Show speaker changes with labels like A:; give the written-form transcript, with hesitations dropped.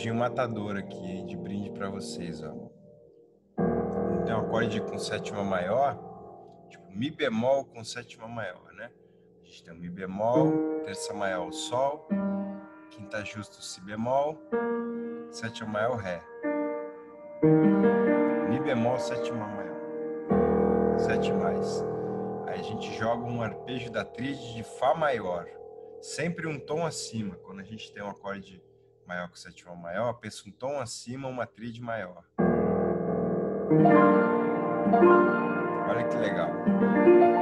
A: acordinho matador aqui, hein, de brinde para vocês, ó. Então, acorde com sétima maior, tipo Mi bemol com sétima maior, né? A gente tem o Mi bemol, terça maior o Sol, quinta justa o Si bemol, sétima maior o Ré. Mi bemol, sétima maior, 7 mais. Aí a gente joga um arpejo da tríade de Fá maior, sempre um tom acima. Quando a gente tem um acorde maior com sétima maior, pensa um tom acima, uma tríade maior. Olha que legal.